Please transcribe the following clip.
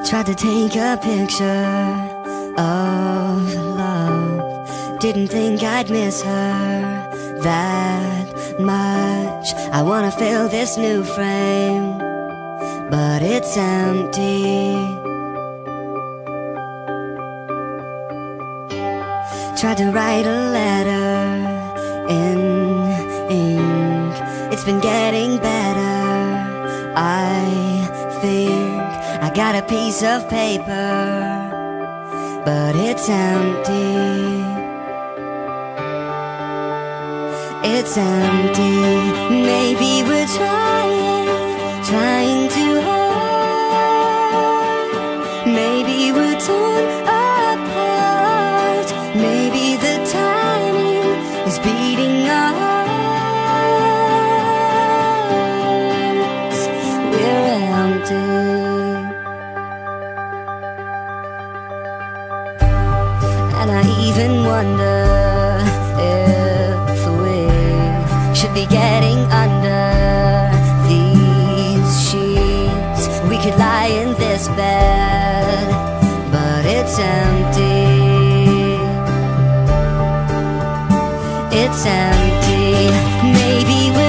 Tried to take a picture of love. Didn't think I'd miss her that much. I wanna fill this new frame, but it's empty. Tried to write a letter in ink. It's been getting better, I think. I got a piece of paper, but it's empty. It's empty. Maybe we're trying too hard. Maybe we're torn apart. Maybe the timing is beating our hearts. We're empty. And I even wonder if we should be getting under these sheets. We could lie in this bed, but it's empty. It's empty. Maybe